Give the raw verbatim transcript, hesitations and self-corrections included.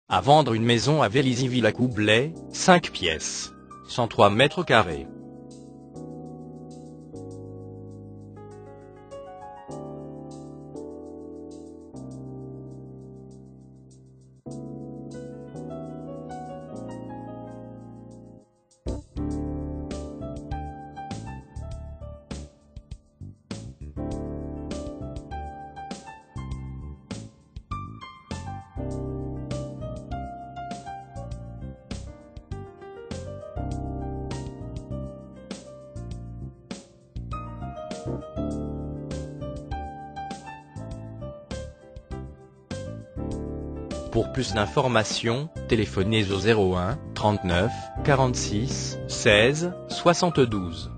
À vendre une maison à Vélizy-Villacoublay, cinq pièces, cent trois mètres carrés. Pour plus d'informations, téléphonez au zéro un, trente-neuf, quarante-six, seize, soixante-douze.